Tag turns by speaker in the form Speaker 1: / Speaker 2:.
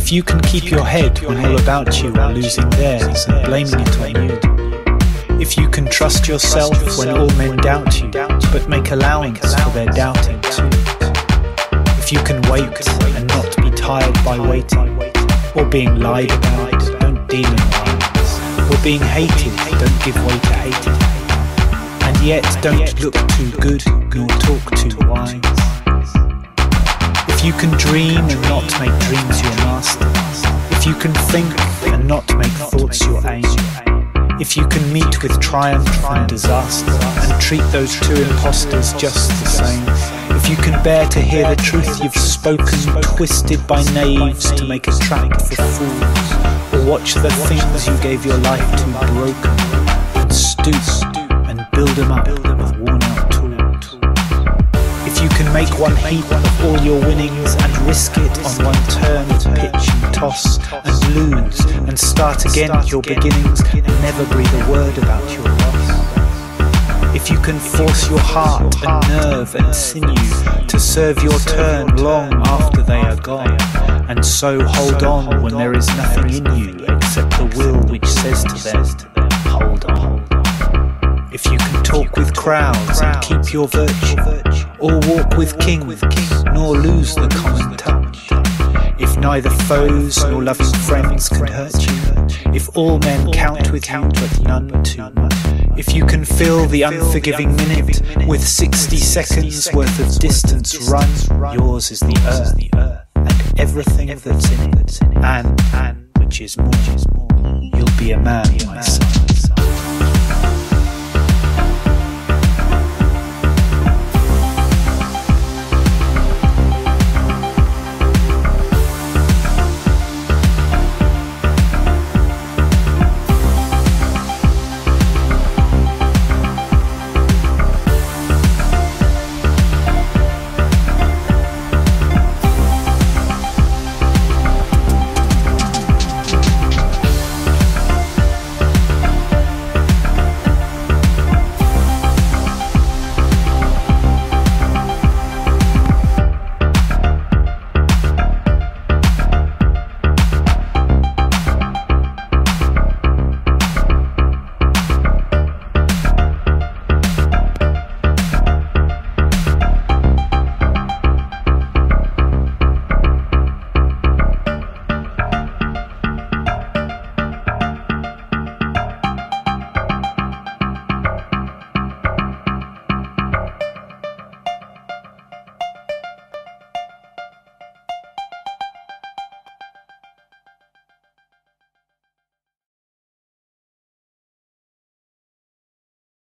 Speaker 1: If you can keep your head when all about you are losing theirs and blaming it on you. If you can trust yourself when all men doubt you, but make allowance for their doubting too. If you can wait and not be tired by waiting, or being lied about, don't demonize, or being hated, don't give way to hating, and yet don't look too good nor talk too wise. If you can dream and not make dreams your masters, if you can think and not make thoughts your aim, if you can meet with triumph and disaster and treat those two impostors just the same, if you can bear to hear the truth you've spoken twisted by knaves to make a trap for fools, or watch the things you gave your life to broken, and stoop and build them up with worn out tools. If you can make one heap of all your winnings and risk it on one turn of pitch and toss and lose and start again at your beginnings and never breathe a word about your loss. If you can force your heart and nerve and sinew to serve your turn long after they are gone, and so hold on when there is nothing in you except the will which says to them, hold on. If you can talk with crowds and keep your virtue, or walk with kings, nor lose the common touch. If neither foes nor loving friends can hurt you, if all men count with you but none too much, if you can fill the unforgiving minute with 60 seconds worth of distance run, yours is the earth, and everything that's in it, and which is more, you'll be a man, my son.